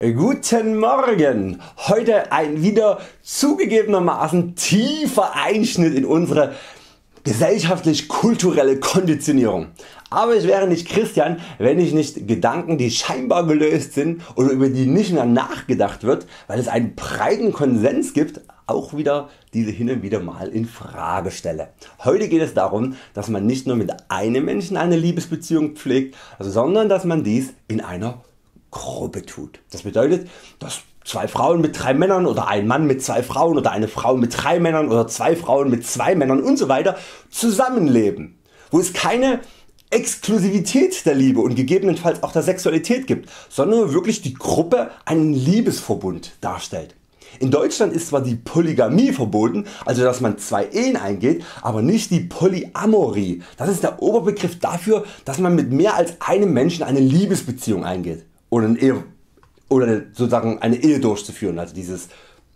Guten Morgen! Heute ein wieder zugegebenermaßen tiefer Einschnitt in unsere gesellschaftlich-kulturelle Konditionierung. Aber ich wäre nicht Christian, wenn ich nicht Gedanken, die scheinbar gelöst sind oder über die nicht mehr nachgedacht wird, weil es einen breiten Konsens gibt, auch wieder diese hin und wieder mal in Frage stelle. Heute geht es darum, dass man nicht nur mit einem Menschen eine Liebesbeziehung pflegt, sondern dass man dies in einer Gruppe tut. Das bedeutet, dass 2 Frauen mit 3 Männern oder ein Mann mit 2 Frauen oder eine Frau mit 3 Männern oder 2 Frauen mit 2 Männern und so weiter zusammenleben, wo es keine Exklusivität der Liebe und gegebenenfalls auch der Sexualität gibt, sondern wirklich die Gruppe einen Liebesverbund darstellt. In Deutschland ist zwar die Polygamie verboten, also dass man 2 Ehen eingeht, aber nicht die Polyamorie. Das ist der Oberbegriff dafür, dass man mit mehr als einem Menschen eine Liebesbeziehung eingeht oder sozusagen eine Ehe durchzuführen, also dieses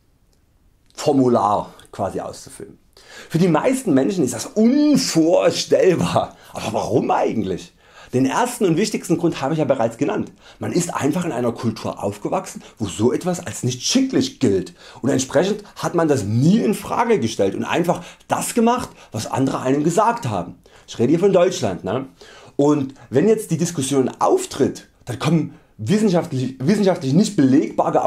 Formular quasi auszufüllen. Für die meisten Menschen ist das unvorstellbar. Aber warum eigentlich? Den ersten und wichtigsten Grund habe ich ja bereits genannt. Man ist einfach in einer Kultur aufgewachsen, wo so etwas als nicht schicklich gilt, und entsprechend hat man das nie in Frage gestellt und einfach das gemacht, was andere einem gesagt haben. Ich rede hier von Deutschland, ne? Und wenn jetzt die Diskussion auftritt, dann kommen wissenschaftlich nicht belegbare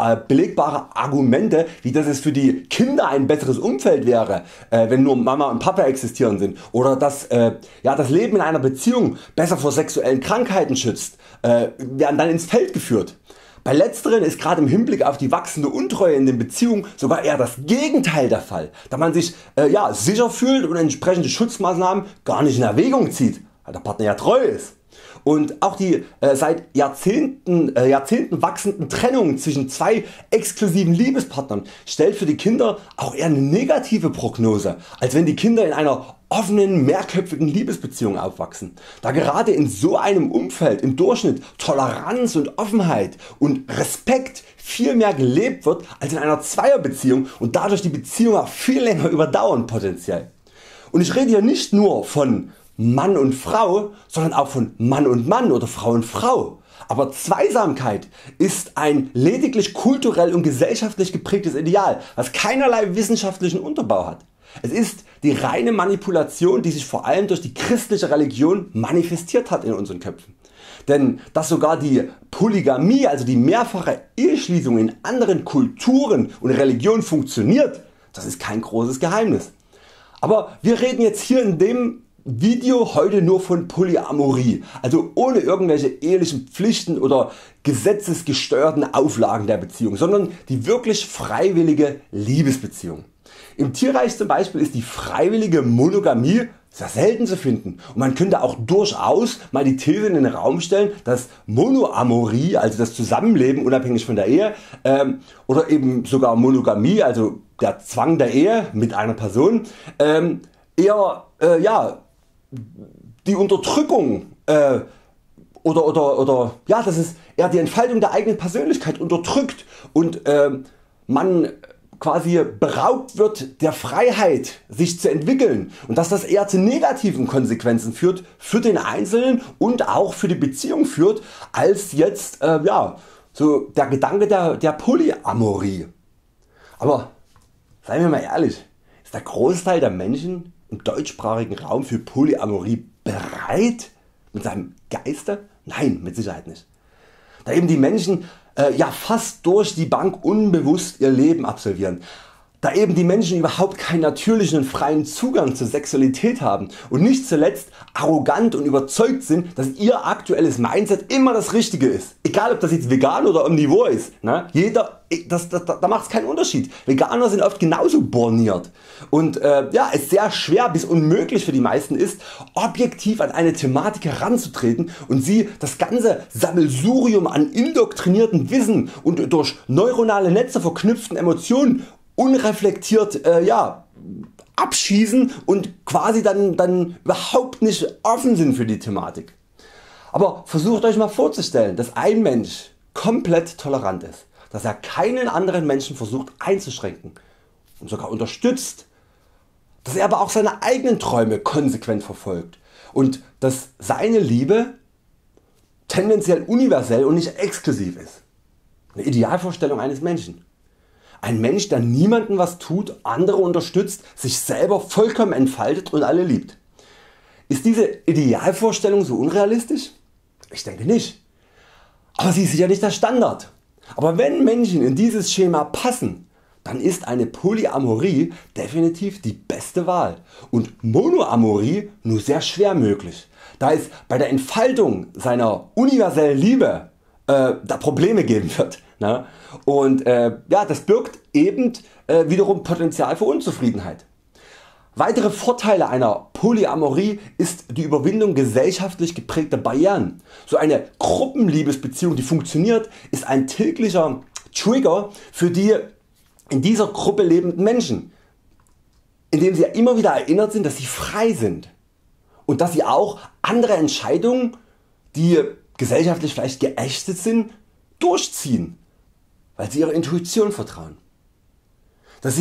Argumente, wie dass es für die Kinder ein besseres Umfeld wäre, wenn nur Mama und Papa existieren sind, oder dass das Leben in einer Beziehung besser vor sexuellen Krankheiten schützt, werden dann ins Feld geführt. Bei letzteren ist gerade im Hinblick auf die wachsende Untreue in den Beziehungen sogar eher das Gegenteil der Fall, da man sich sicher fühlt und entsprechende Schutzmaßnahmen gar nicht in Erwägung zieht, weil der Partner ja treu ist. Und auch die seit Jahrzehnten wachsenden Trennung zwischen 2 exklusiven Liebespartnern stellt für die Kinder auch eher eine negative Prognose, als wenn die Kinder in einer offenen, mehrköpfigen Liebesbeziehung aufwachsen, da gerade in so einem Umfeld im Durchschnitt Toleranz und Offenheit und Respekt viel mehr gelebt wird als in einer Zweierbeziehung und dadurch die Beziehung auch viel länger überdauern potenziell. Und ich rede hier nicht nur von Mann und Frau, sondern auch von Mann und Mann oder Frau und Frau. Aber Zweisamkeit ist ein lediglich kulturell und gesellschaftlich geprägtes Ideal, was keinerlei wissenschaftlichen Unterbau hat. Es ist die reine Manipulation, die sich vor allem durch die christliche Religion manifestiert hat in unseren Köpfen. Denn dass sogar die Polygamie, also die mehrfache Eheschließung in anderen Kulturen und Religionen funktioniert, das ist kein großes Geheimnis. Aber wir reden jetzt hier in dem Video heute nur von Polyamorie, also ohne irgendwelche ehelichen Pflichten oder gesetzesgesteuerten Auflagen der Beziehung, sondern die wirklich freiwillige Liebesbeziehung. Im Tierreich zum Beispiel ist die freiwillige Monogamie sehr selten zu finden, und man könnte auch durchaus mal die These in den Raum stellen, dass Monoamorie, also das Zusammenleben unabhängig von der Ehe, oder eben sogar Monogamie, also der Zwang der Ehe mit einer Person, eher die Unterdrückung dass es eher die Entfaltung der eigenen Persönlichkeit unterdrückt und man quasi beraubt wird der Freiheit sich zu entwickeln, und dass das eher zu negativen Konsequenzen führt für den Einzelnen und auch für die Beziehung führt, als jetzt so der Gedanke der Polyamorie. Aber seien wir mal ehrlich, ist der Großteil der Menschen im deutschsprachigen Raum für Polyamorie bereit mit seinem Geiste? Nein, mit Sicherheit nicht. Da eben die Menschen fast durch die Bank unbewusst ihr Leben absolvieren. Da eben die Menschen überhaupt keinen natürlichen und freien Zugang zur Sexualität haben und nicht zuletzt arrogant und überzeugt sind, dass ihr aktuelles Mindset immer das Richtige ist. Egal ob das jetzt vegan oder omnivor ist. Ne? Da macht es keinen Unterschied. Veganer sind oft genauso borniert. Und es sehr schwer bis unmöglich für die meisten ist, objektiv an eine Thematik heranzutreten und sie das ganze Sammelsurium an indoktrinierten Wissen und durch neuronale Netze verknüpften Emotionen unreflektiert abschießen und quasi dann überhaupt nicht offen sind für die Thematik. Aber versucht Euch mal vorzustellen, dass ein Mensch komplett tolerant ist, dass er keinen anderen Menschen versucht einzuschränken und sogar unterstützt, dass er aber auch seine eigenen Träume konsequent verfolgt und dass seine Liebe tendenziell universell und nicht exklusiv ist. Eine Idealvorstellung eines Menschen. Ein Mensch, der niemandem was tut, andere unterstützt, sich selber vollkommen entfaltet und alle liebt. Ist diese Idealvorstellung so unrealistisch? Ich denke nicht. Aber sie ist sicher nicht der Standard. Aber wenn Menschen in dieses Schema passen, dann ist eine Polyamorie definitiv die beste Wahl und Monoamorie nur sehr schwer möglich, da es bei der Entfaltung seiner universellen Liebe da Probleme geben wird. Ne? Und das birgt eben wiederum Potenzial für Unzufriedenheit. Weitere Vorteile einer Polyamorie ist die Überwindung gesellschaftlich geprägter Barrieren. So eine Gruppenliebesbeziehung, die funktioniert, ist ein täglicher Trigger für die in dieser Gruppe lebenden Menschen, indem sie immer wieder erinnert sind, dass sie frei sind und dass sie auch andere Entscheidungen, die gesellschaftlich vielleicht geächtet sind, durchziehen, weil sie ihrer Intuition vertrauen. Das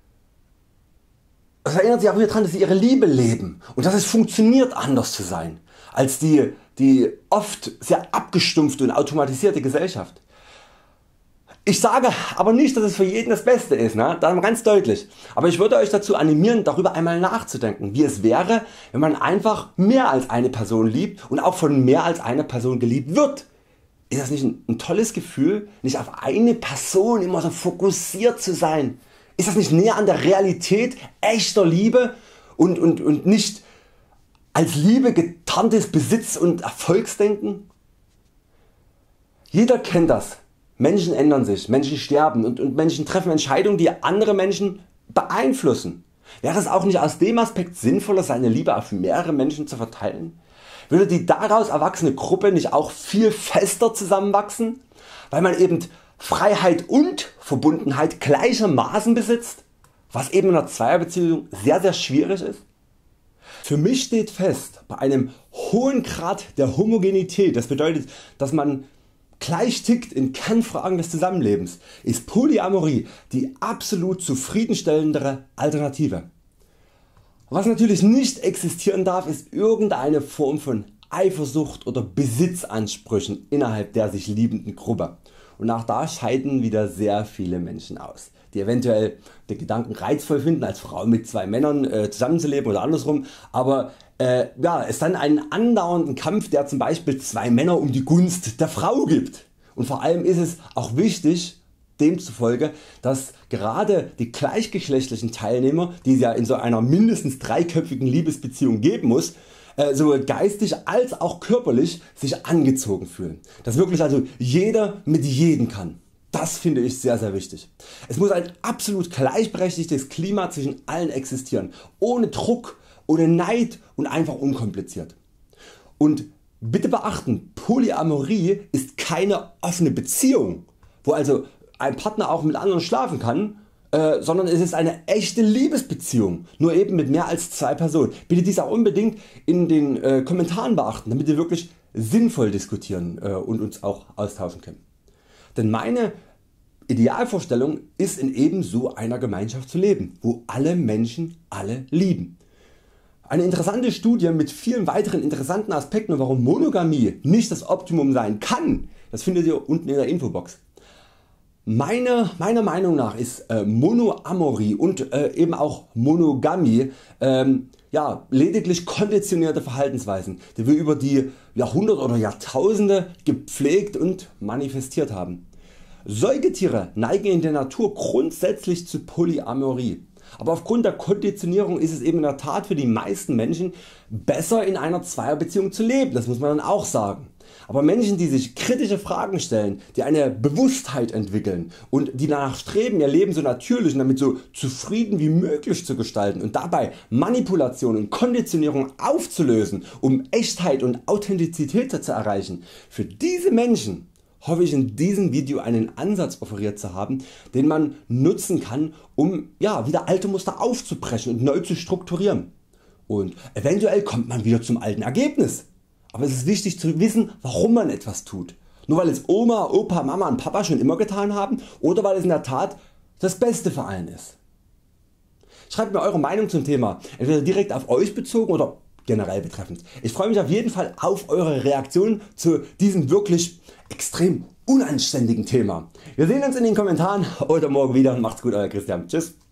erinnert sie auch wieder daran, dass sie ihre Liebe leben und dass es funktioniert, anders zu sein als die oft sehr abgestumpfte und automatisierte Gesellschaft. Ich sage aber nicht, dass es für jeden das Beste ist, ne? Das ganz deutlich. Aber ich würde Euch dazu animieren, darüber einmal nachzudenken, wie es wäre, wenn man einfach mehr als eine Person liebt und auch von mehr als einer Person geliebt wird. Ist das nicht ein tolles Gefühl, nicht auf eine Person immer so fokussiert zu sein? Ist das nicht näher an der Realität echter Liebe und nicht als Liebe getarntes Besitz- und Erfolgsdenken? Jeder kennt das. Menschen ändern sich, Menschen sterben und Menschen treffen Entscheidungen, die andere Menschen beeinflussen. Wäre es auch nicht aus dem Aspekt sinnvoller, seine Liebe auf mehrere Menschen zu verteilen? Würde die daraus erwachsene Gruppe nicht auch viel fester zusammenwachsen, weil man eben Freiheit und Verbundenheit gleichermaßen besitzt, was eben in einer Zweierbeziehung sehr schwierig ist? Für mich steht fest, bei einem hohen Grad der Homogenität, das bedeutet, dass man gleich tickt in Kernfragen des Zusammenlebens, ist Polyamorie die absolut zufriedenstellendere Alternative. Was natürlich nicht existieren darf, ist irgendeine Form von Eifersucht oder Besitzansprüchen innerhalb der sich liebenden Gruppe. Und auch da scheiden wieder sehr viele Menschen aus, die eventuell den Gedanken reizvoll finden, als Frau mit 2 Männern zusammenzuleben oder andersrum, aber es dann einen andauernden Kampf, der zum Beispiel 2 Männer um die Gunst der Frau gibt. Und vor allem ist es auch wichtig, demzufolge, dass gerade die gleichgeschlechtlichen Teilnehmer, die es ja in so einer mindestens 3-köpfigen Liebesbeziehung geben muss, sowohl geistig als auch körperlich sich angezogen fühlen. Dass wirklich also jeder mit jedem kann. Das finde ich sehr wichtig. Es muss ein absolut gleichberechtigtes Klima zwischen allen existieren, ohne Druck, ohne Neid und einfach unkompliziert. Und bitte beachten, Polyamorie ist keine offene Beziehung, wo also ein Partner auch mit anderen schlafen kann, sondern es ist eine echte Liebesbeziehung, nur eben mit mehr als 2 Personen. Bitte dies auch unbedingt in den Kommentaren beachten, damit wir wirklich sinnvoll diskutieren und uns auch austauschen können. Denn meine Idealvorstellung ist, in ebenso einer Gemeinschaft zu leben, wo alle Menschen alle lieben. Eine interessante Studie mit vielen weiteren interessanten Aspekten, warum Monogamie nicht das Optimum sein kann, das findet ihr unten in der Infobox. Meiner Meinung nach ist Monoamorie und eben auch Monogamie lediglich konditionierte Verhaltensweisen, die wir über die Jahrhunderte oder Jahrtausende gepflegt und manifestiert haben. Säugetiere neigen in der Natur grundsätzlich zu Polyamorie. Aber aufgrund der Konditionierung ist es eben in der Tat für die meisten Menschen besser, in einer Zweierbeziehung zu leben, das muss man dann auch sagen. Aber Menschen, die sich kritische Fragen stellen, die eine Bewusstheit entwickeln und die danach streben, ihr Leben so natürlich und damit so zufrieden wie möglich zu gestalten und dabei Manipulation und Konditionierung aufzulösen, um Echtheit und Authentizität zu erreichen, für diese Menschen hoffe ich in diesem Video einen Ansatz offeriert zu haben, den man nutzen kann, um wieder alte Muster aufzubrechen und neu zu strukturieren. Und eventuell kommt man wieder zum alten Ergebnis. Aber es ist wichtig zu wissen, warum man etwas tut. Nur weil es Oma, Opa, Mama und Papa schon immer getan haben oder weil es in der Tat das Beste für allen ist. Schreibt mir eure Meinung zum Thema, entweder direkt auf Euch bezogen oder generell betreffend. Ich freue mich auf jeden Fall auf eure Reaktion zu diesem wirklich extrem unanständigen Thema. Wir sehen uns in den Kommentaren oder morgen wieder. Macht's gut, Euer Christian. Tschüss.